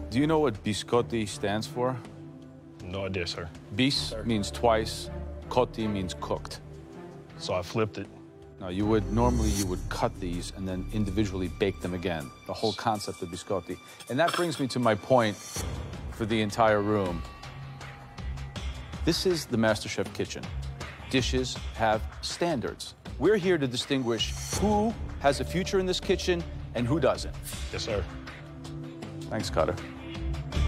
Do you know what Biscotti stands for? No idea, sir. Bis means twice, cotti means cooked. So I flipped it. Now, normally you would cut these and then individually bake them again, the whole concept of biscotti. And that brings me to my point for the entire room. This is the MasterChef kitchen. Dishes have standards. We're here to distinguish who has a future in this kitchen and who doesn't. Yes, sir. Thanks, Cutter.